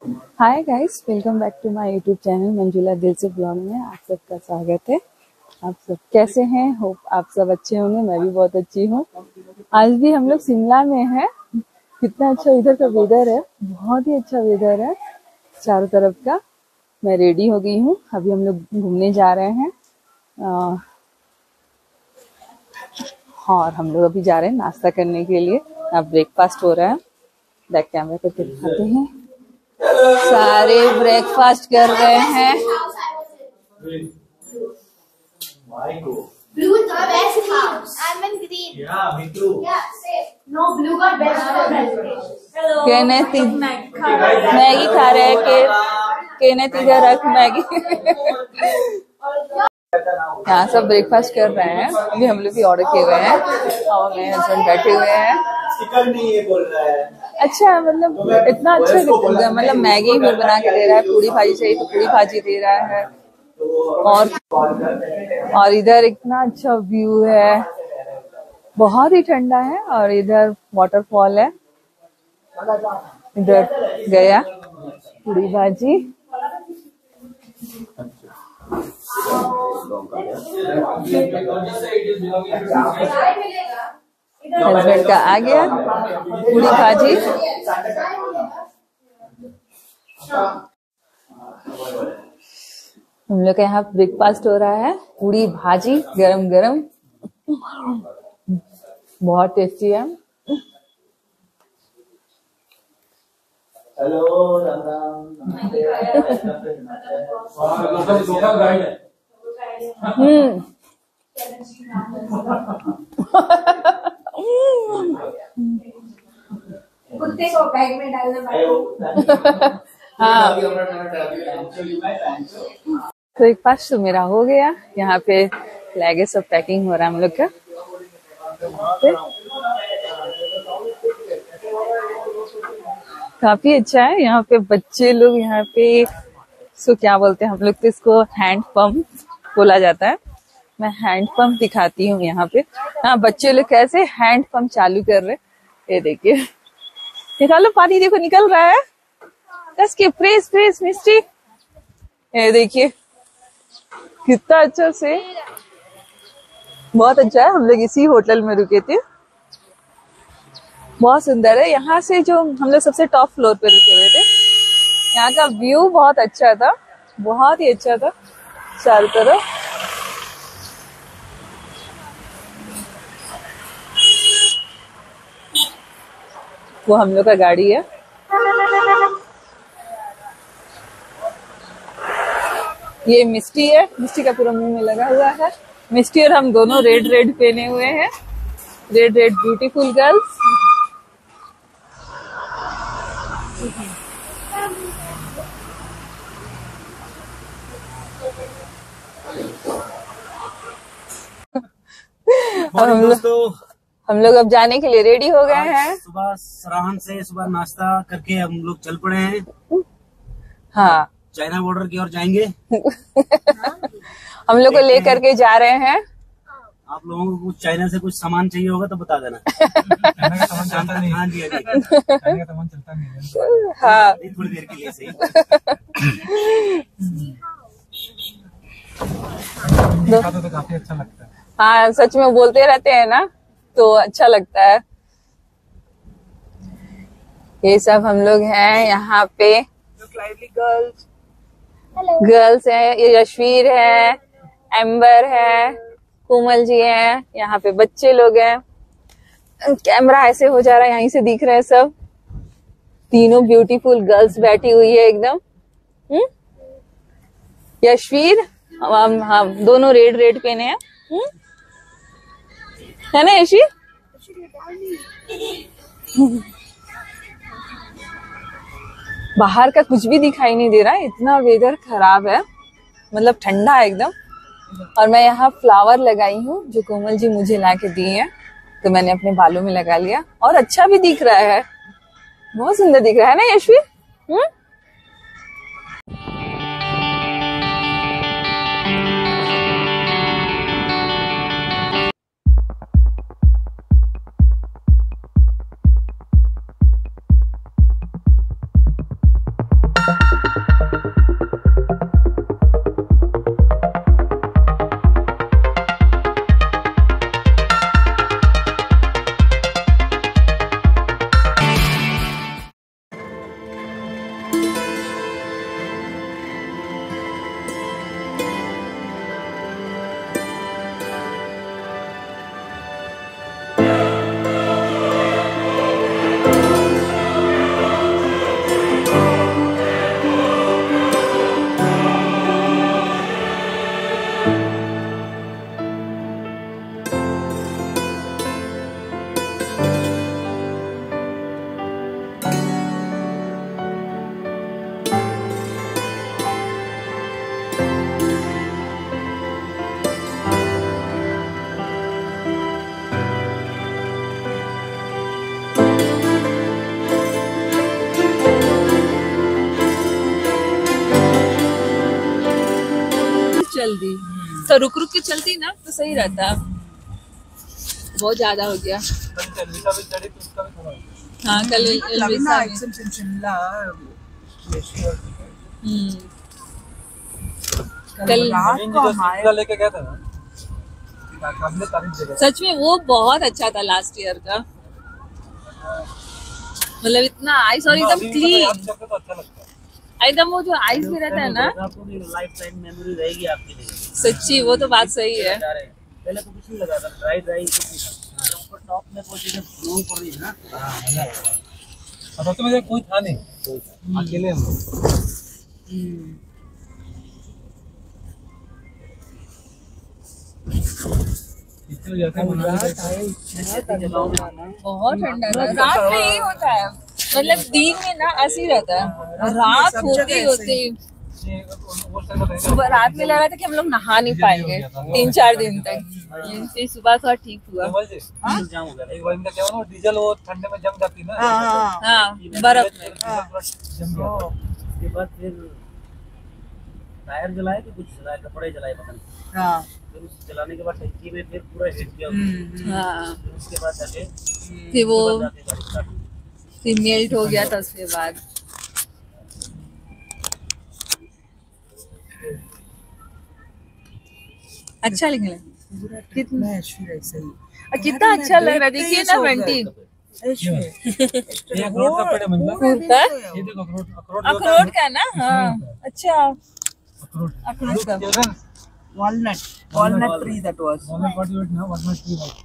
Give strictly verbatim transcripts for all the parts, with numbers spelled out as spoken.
Hi guys, welcome back to my YouTube channel Manjula दिल से blog में आप सबका स्वागत है। आप सब कैसे हैं? होप आप सब अच्छे होंगे। मैं भी बहुत अच्छी हूँ। आज भी हम लोग शिमला में हैं। कितना अच्छा इधर का वेदर है, बहुत ही अच्छा वेदर है चारों तरफ का। मैं रेडी हो गई हूँ, अभी हम लोग घूमने जा रहे हैं आ, और हम लोग अभी जा रहे हैं नाश्ता करने के लिए। अब ब्रेकफास्ट हो रहा है, बैक कैमरा करके दिखाते हैं। सारे ब्रेकफास्ट कर रहे हैं। Blue is the best house. I'm in green. Yeah, me too. Yeah, same. No, blue got best presentation. Hello. Kenneth Maggi खा रहे हैं के केनेथ इधर रख मैगी। यहाँ सब ब्रेकफास्ट कर रहे हैं। अभी हम लोग भी ऑर्डर किए हुए हैं और मेरे हस्बैंड बैठे हुए हैं। चिकन नहीं ये बोल रहा है। अच्छा, मतलब इतना अच्छा, मतलब मैगी भी बना के दे रहा है। पूरी भाजी चाहिए तो पूरी भाजी दे रहा है। और और इधर इतना अच्छा व्यू है, बहुत ही ठंडा है। और इधर वाटरफॉल है। इधर गया पूरी भाजी। हस्बैंड का आ गया पूरी भाजी। हम लोग के यहाँ ब्रेकफास्ट हो रहा है, पूरी भाजी गरम गरम, बहुत टेस्टी है। हेलो राम राम। हम्म कुत्ते को बैग में डालना पड़ेगा। हाँ, ब्रेकफास्ट तो मेरा हो गया। यहाँ पे लगे सब पैकिंग हो रहा है हम लोग का। काफी अच्छा है यहाँ पे। बच्चे लोग यहाँ पे सो क्या बोलते हैं हम लोग तो इसको हैंड पंप बोला जाता है। मैं हैंड पंप दिखाती हूँ यहाँ पे। हाँ, बच्चे लोग कैसे हैंड पंप चालू कर रहे, ये देखिए। निकालो पानी, देखो निकल रहा है। कस के प्रेस प्रेस मिस्टी, ये देखिए कितना अच्छा से, बहुत अच्छा है। हम लोग इसी होटल में रुके थे, बहुत सुंदर है। यहाँ से जो हम लोग सबसे टॉप फ्लोर पे रुके हुए थे, यहाँ का व्यू बहुत अच्छा था, बहुत ही अच्छा था चारों तरफ। वो हम लोग का गाड़ी है। ये मिस्टी है, मिस्टी का पूरा मुंह में लगा हुआ है। मिस्टी और हम दोनों रेड रेड पहने हुए हैं, रेड रेड ब्यूटीफुल गर्ल्स। हम लोग हम लोग अब जाने के लिए रेडी हो गए हैं। सुबह सराहन से सुबह नाश्ता करके हम लोग चल पड़े हैं। हाँ, चाइना बॉर्डर की ओर जाएंगे। हम लोग को लेकर के जा रहे हैं। आप लोगों को कुछ चाइना से कुछ सामान चाहिए होगा तो बता देना। चाइना का सामान चलता नहीं। हाँ जी, हाँ जी। चाइना का सामान चलता नहीं है। हाँ, थोड़ी देर के लिए सही। तो, तो काफी अच्छा लगता है। हाँ, सच में बोलते रहते हैं ना तो अच्छा लगता है। ये सब हम लोग हैं यहाँ पे। गर्ल्स गर्ल्स है, ये यशवीर है, एम्बर है, कोमल जी हैं। यहाँ पे बच्चे लोग हैं। कैमरा ऐसे हो जा रहा है, यहीं से दिख रहे हैं सब। तीनों ब्यूटीफुल गर्ल्स बैठी हुई है एकदम। हम्म यशवीर, हम हम दोनों रेड रेड पहने हैं। हम्म है ना यशवीर? बाहर का कुछ भी दिखाई नहीं दे रहा है, इतना वेदर खराब है, मतलब ठंडा है एकदम। और मैं यहाँ फ्लावर लगाई हूँ जो कोमल जी मुझे ला के दिए हैं, तो मैंने अपने बालों में लगा लिया और अच्छा भी दिख रहा है, बहुत सुंदर दिख रहा है ना यशवी? हम्म तो रुक रुक के चलती ना तो सही रहता। बहुत ज्यादा हो गया। हाँ कल एल्विसा में। शिमला हम्म कल रात को हमारे लेके गया था ना, हमने तारीफ जगह सच में वो बहुत अच्छा था लास्ट ईयर का। मतलब इतना आइस और एकदम क्लीन, तो अच्छा लगता है। एकदम वो जो आइस भी रहता है ना, आपको लाइफ टाइम मेमोरी रहेगी आपके लिए। सच्ची वो तो बात सही है। पहले तो कुछ नहीं लगा था, ड्राई ड्राई कुछ नहीं था। ऊपर टॉप में कोई चीज़ फ्लो कर रही है ना। हां मजा आया। और तो मुझे कोई था नहीं, अकेले हम लोग। इतने जाते हैं बहुत ठंडा था। रात में ही होता है, मतलब दिन में ना ऐसे ही रहता है, रात होते होते सुबह रात में लग रहा था कि हम लोग नहा नहीं पाएंगे तीन चार दिन तक। फिर सुबह थोड़ा ठीक हुआ। एक बार इनका क्या हुआ ना, डीजल वो ठंडे में जम जाती है ना। हाँ हाँ बर्फ में। जम गया था। उसके बाद फिर टायर जलाए कि कुछ जलाए, कपड़े जलाए पता नहीं। हाँ फिर उस जलाने के बाद टंकी में फिर पूरा हिट गया। हाँ फिर उसके बाद जाके फिर वो जाके गाड़ी स्टार्ट हुई। फिर मेल्ट हो गया था उसके बाद। अच्छा लगने लगा कितना, ऐसे ही और कितना अच्छा लग रहा है। देखिए ना बंटी ये अखरोट का पेड़ है मंजला। कुर्ता ये देखो अखरोट, अखरोट जो होता है अखरोट का ना। हाँ अच्छा अखरोट अखरोट का। Children walnut walnut tree that was walnut what you eat now, walnut tree right।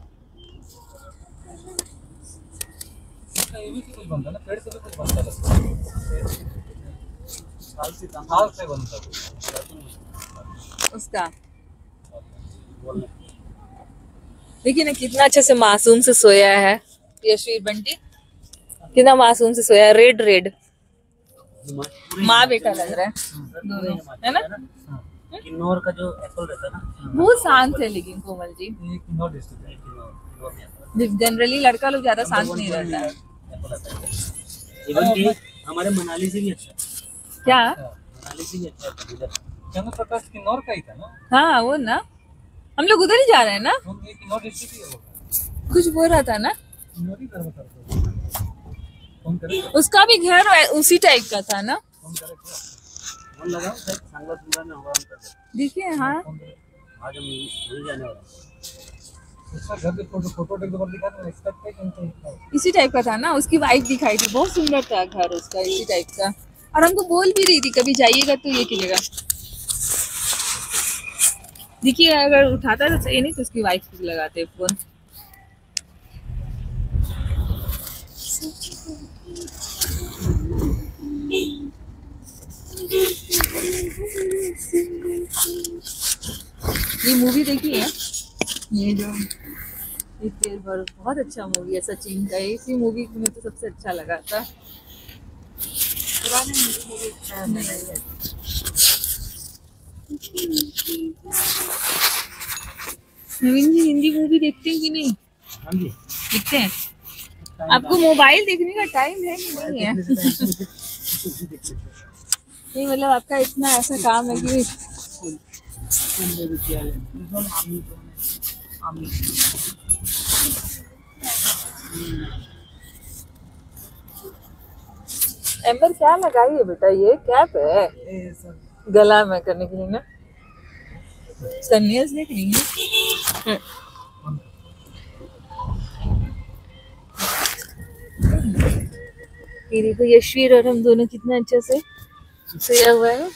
इसका ये भी कुछ बनता है ना, पेड़ से भी कुछ बनता है, साल से साल से बनता है उसका। देखिए ना कितना अच्छे से मासूम से सोया है यशवीर बंटी, कितना मासूम से सोया है। रेड रेड माँ बेटा लग रहा है दोनों, है ना। किन्नौर का जो एप्पल रहता है ना, बहुत शांत है लेकिन कोमल जी। ये किन्नौर डिस्ट्रिक्ट है। किन्नौर में जनरली लड़का लोग ज्यादा शांत नहीं रहता है। एप्पल आता है। इवन कि हमारे मनाली से भी अच्छा है। क्या? मनाली से भी अच्छा है इधर। चंद्र प्रकाश किन्नौर का ही था ना। हाँ वो ना, हम लोग उधर ही जा रहे हैं ना। हम ये किन्नौर डिस्ट्रिक्ट ही है वो। कुछ बोल रहा था ना, किन्नौर ही कर बता रहा फोन करे उसका भी घर उसी टाइप का था ना। फोन करे फोन लगाओ सर, सांगला सुंगला में होगा उनका। देखिए हाँ आज हम नहीं जाने वाले। उसका घर के फोटो फोटो एक बार दिखा दो, एक्सपेक्ट है कि इसी टाइप का था ना। उसकी वाइफ दिखाई थी, बहुत सुंदर था घर उसका, इसी टाइप का। और हमको बोल भी रही थी कभी जाइएगा तो ये कीजिएगा। देखिए अगर उठाता तो सही, नहीं तो उसकी वाइफ को लगाते फोन। ये मूवी देखी है, ये जो एक पेड़ पर, बहुत अच्छा मूवी है सचिन का। इसी मूवी में तो सबसे अच्छा लगा था। पुराने मूवी अच्छा नहीं है। नवीन जी हिंदी मूवी देखते हैं कि नहीं? हाँ जी देखते हैं। आपको मोबाइल देखने का टाइम है कि नहीं है? नहीं मतलब आपका इतना ऐसा काम है कि एम्बर क्या लगाई है बेटा? ये कैप है गला में करने के लिए ना, सन्यास देख रही है। ये देखो यशवीर और हम दोनों कितना अच्छे से सोया हुआ है।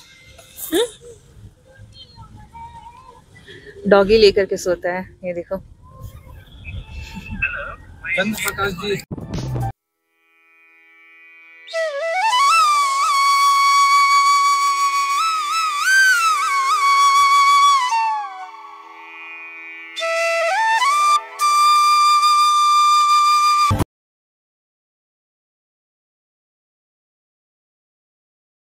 डॉगी लेकर के सोता है, ये देखो। चंद्र प्रकाश जी